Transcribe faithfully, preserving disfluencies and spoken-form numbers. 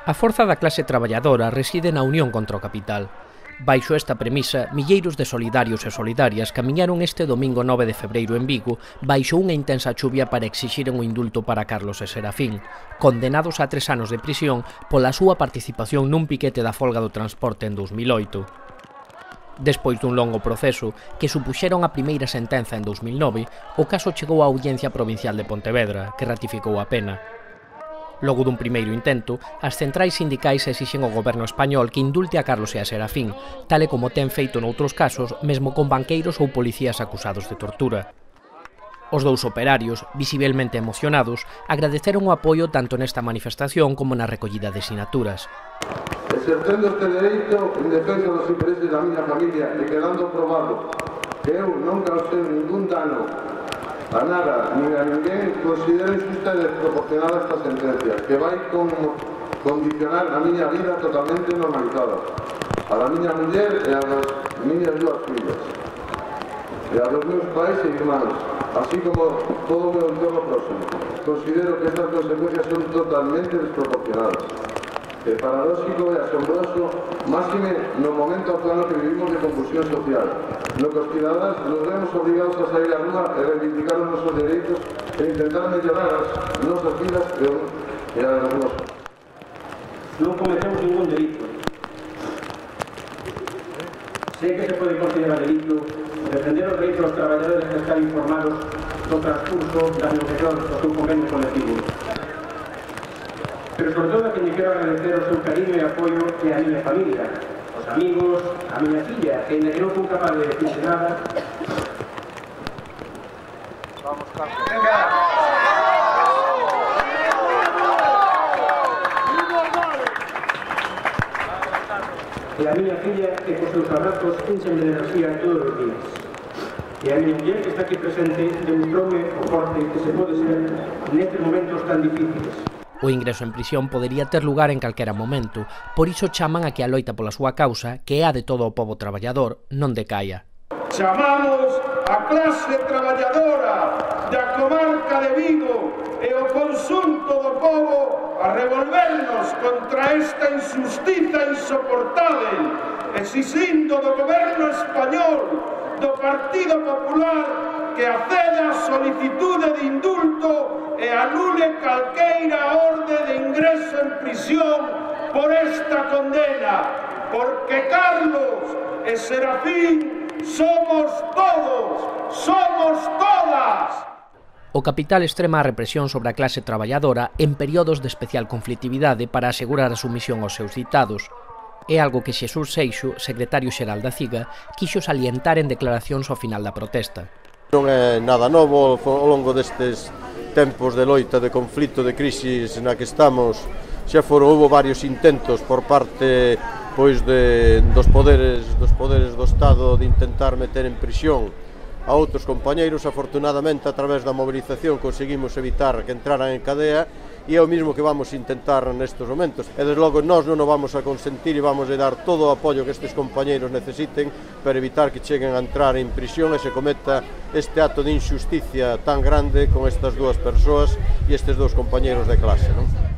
A forza da clase traballadora reside na unión contra o capital. Baixo esta premisa, milleiros de solidarios e solidarias camiñaron este domingo nove de febreiro en Vigo baixo unha intensa chuvia para exixiren o indulto para Carlos e Serafín, condenados a tres anos de prisión pola súa participación nun piquete da folga do transporte en dous mil oito. Despois dun longo proceso, que supuxeron a primeira sentenza en dous mil nove, o caso chegou á Audiencia Provincial de Pontevedra, que ratificou a pena. Logo dun primeiro intento, as centrais sindicais exixen ao goberno español que indulte a Carlos e a Serafín, tal e como ten feito noutros casos, mesmo con banqueiros ou policías acusados de tortura. Os dous operarios, visiblemente emocionados, agradeceron o apoio tanto nesta manifestación como na recollida de sinaturas. Exercendo este dereito en defensa dos intereses da miña familia e quedando probado que eu non causei ningún dano a nada, ni a ninguén, considero injusta e desproporcionada esta sentencia, que vai con, condicionar a miña vida totalmente normalizada, a da miña muller e a das miñas dúas fillas, e a dos meus pais e irmáns, así como todo o meu entorno próximo. Considero que estas consecuencias son totalmente desproporcionadas. É paradóxico e asombroso, máxime no momento actual que vivimos de confusión social, no que os cidadanos nos vemos obrigados a sair á rúa e reivindicar os nosos dereitos e intentar mellorar as nosas vidas e as das nosas. Non cometemos ningún delito. Sei que se pode considerar delito defender os dereitos dos traballadores que están informados do transcurso da negociación do seu convenio colectivo. Pero sobre todo a quien quero agradecer o seu cariño e apoio que a miña familia, os amigos, a miña filla, que ainda que non fun capaz de decirse nada. Vamos, Carlos. E a miña filla que cos seus abrazos enchen de enerxía todos os días. E a miña muller que está aquí presente demostroume o forte que se pode ser nestes momentos tan difíciles. O ingreso en prisión podería ter lugar en calquera momento, por iso chaman a que a loita pola súa causa, que é a de todo o pobo traballador, non decaia. Chamamos a clase traballadora da comarca de Vigo e o conxunto do pobo a revolvernos contra esta injustiza insoportável, exixindo do goberno español, do Partido Popular, que acceda a solicitude de indulto e anule calqueira orde de ingreso en prisión por esta condena, porque Carlos e Serafín somos todos, somos todas. O capital extrema a represión sobre a clase traballadora en períodos de especial conflitividade para asegurar a sumisión aos seus ditados. É algo que Xesús Seixo, secretario xeral da CIGA, quixo salientar en declaracións ao final da protesta. Non é nada novo ao longo destes tempos de loita, de conflito, de crisis na que estamos. Xa foron, houve varios intentos por parte pois de, dos poderes dos poderes do Estado de intentar meter en prisión a outros compañeiros. Afortunadamente, a través da movilización conseguimos evitar que entraran en cadea, e é o mismo que vamos intentar nestes momentos. E desde logo nós non o vamos a consentir e vamos a dar todo o apoio que estes compañeiros necesiten para evitar que cheguen a entrar en prisión e se cometa este acto de injusticia tan grande con estas dúas persoas e estes dous compañeiros de clase, non?